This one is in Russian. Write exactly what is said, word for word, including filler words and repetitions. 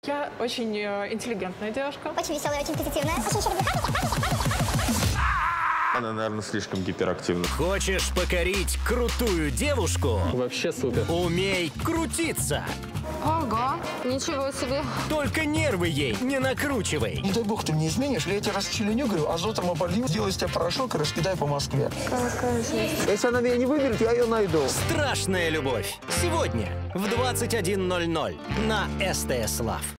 Я очень э, интеллигентная девушка. Очень веселая, очень позитивная. Очень щедрая. Она, наверное, слишком гиперактивна. Хочешь покорить крутую девушку? Вообще супер. Умей крутиться. Ого, ничего себе. Только нервы ей не накручивай. Не дай бог ты мне изменишь, я тебя расчленю, говорю, азотом оболью, сделаю из тебя порошок и раскидаю по Москве. Какая жесть. Если она меня не выберет, я ее найду. Страшная любовь. Сегодня в двадцать один ноль ноль на СТС Лав.